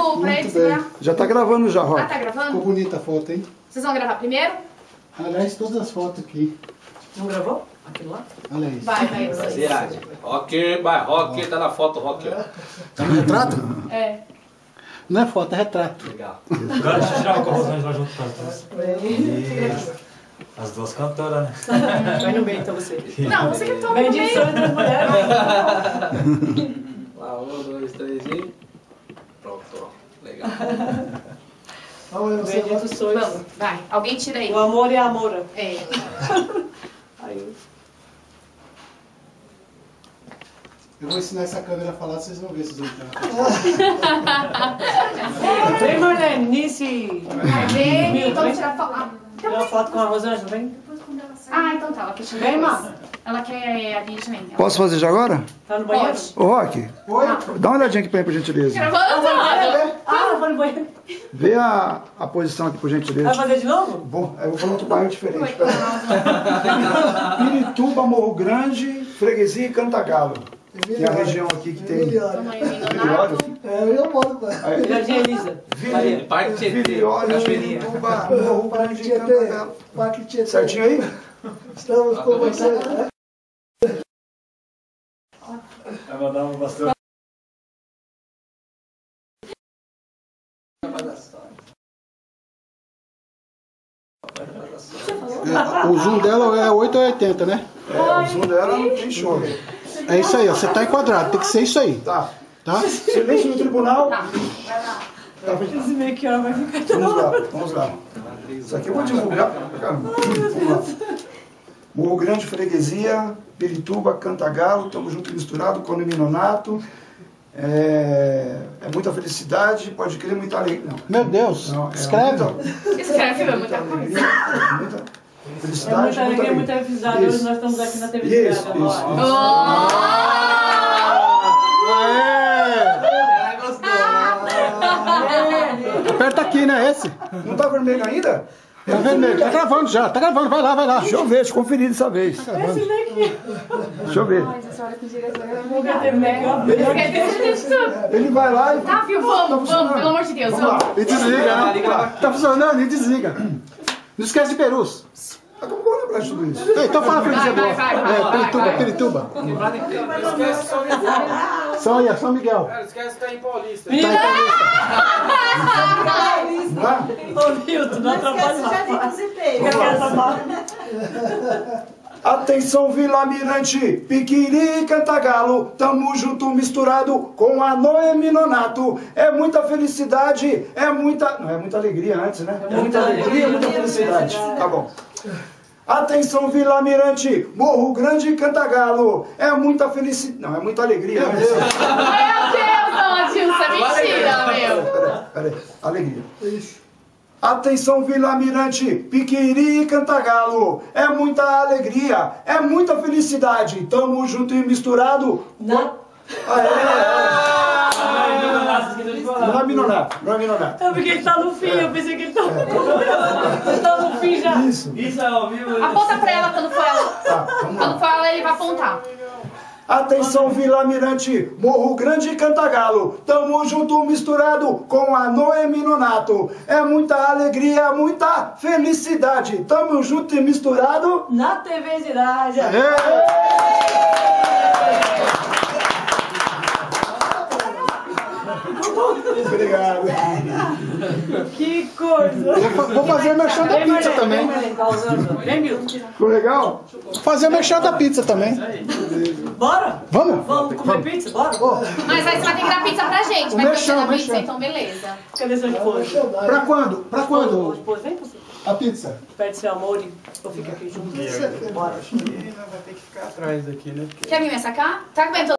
pra ele segurar? Já tá gravando já, Rock. Ah, tá gravando? Ficou bonita a foto, hein? Vocês vão gravar primeiro? Aliás, todas as fotos aqui. Não gravou? Aquilo lá? Olha isso. Vai. Rock, vai, Rock, tá na foto, Rock. Tá no retrato? É. Não é foto, é retrato. Legal. Agora deixa eu tirar o Rosângela lá junto com as duas. As duas cantoras, né? Vai no meio então você. Não, você que toma Vem no de meio. sonho das mulheres. Lá, 1, 2, 3 e... Pronto, ó. Legal. Bendito sois. Vamos, vai. Alguém tira aí. O amor e a amora. É. Aí. Eu vou ensinar essa câmera a falar, vocês vão ver se vocês vão Vem, Marlene, Nice. Vem, vamos tirar foto. Tirar uma foto com a Rosângela, vem. Ah, então tá. Ela quer tirar Vem, depois. Má. Ela quer a vídeo também. Posso fazer já agora? Tá no banheiro? Pode. Ô, Rock, Oi? dá uma olhadinha aqui pra mim, por gentileza. Gravando? Ah, vai no banheiro. Vê a posição aqui, por Vai gentileza. fazer de novo? Bom, eu vou falar outro bairro diferente. Pirituba, Morro Grande, Freguesia e Cantagalo. Tem a região aqui que tem... Tamanho Viriório. Eu moro com ela. Jardim Elisa. Maria, Parque Tietê, Viriório, Cachoeirinha. Pirituba, Morro Grande e Cantagalo. Parque Tietê. Certinho aí? Estamos conversando, né? Vai mandar um bastante. O zoom dela é 8 ou 80, né? O som dela não tem show. É isso aí, ó. Você tá enquadrado, tem que ser isso aí. Tá. Tá? Silêncio no tribunal. Tá, vai lá. Esse make-up vai ficar Vamos lá. Isso aqui eu vou divulgar. Vamos lá. Morro Grande, Freguesia, Pirituba, Cantagalo, estamos junto e misturado, Condomínio Nonato. É muita felicidade, pode crer, muita alegria. Não, Meu Deus, não, escreve. Escreve, é muita coisa. Muita É felicidade, muita alegria, muita felicidade. Hoje Isso. nós estamos aqui na TV Isso, Cidade. isso. Ela gostou. Aperta aqui, né? Esse? Não tá vermelho ainda? Tá vermelho. Tá gravando já. Tá gravando. Vai lá, vai lá. Deixa eu ver, deixa eu conferir dessa vez. Deixa eu ver. Ele vai lá e... Tá, viu? Vamos, pelo amor de Deus. Vamos lá. E desliga, né? Tá funcionando e desliga. Não esquece de perus. Como que eu vou lembrar de tudo isso? Então fala pra eles Vai, agora. vai. Pirituba. Não esquece São Miguel. São Miguel. Não esquece que tá em Paulista. Tá em Paulista. Ô, Milton, não atrapalha Atenção, Vila Mirante, Piquiri e Cantagalo, tamo junto misturado com a Noemi Nonato. É muita felicidade, é muita... Não, é muita alegria antes, né? É muita alegria, muita felicidade. Tá bom. Atenção, Vila Mirante, Morro Grande e Cantagalo. É muita felicidade... Não, é muita alegria antes. Meu Deus, Adilson, é mentira, meu. Peraí, alegria. Atenção, Vila Mirante, Piquiri e Cantagalo. É muita alegria, é muita felicidade. Tamo junto e misturado. Não. Não é Minonato, não é Minonato. É porque ele tá no fim, eu pensei que ele tá no fim já. Isso. Isso é ao vivo. Aponta pra ela quando for ela. Tá, vamos Quando lá. for ela, ele vai apontar. Atenção, Vila Mirante, Morro Grande e Cantagalo. Tamo junto misturado com a Noemi Nonato. É muita alegria, muita felicidade. Tamo junto e misturado. Na TV Cidade. Obrigado. Que coisa. Vou fazer o merchan da pizza também. Vem, Milton. Ficou legal? Vou fazer o merchan da pizza também. Bora? Vamos? Vamos comer pizza? Bora? Mas aí você vai ter que dar pizza pra gente. Vai ter que dar pizza, então beleza. Cadê seu esposo? Pra quando? Pra quando? Esposo, vem, você. A pizza? Pede seu amor e eu fico aqui junto. Bora. Vai ter que ficar atrás aqui, né? Quer vir me sacar? Tá aguentando?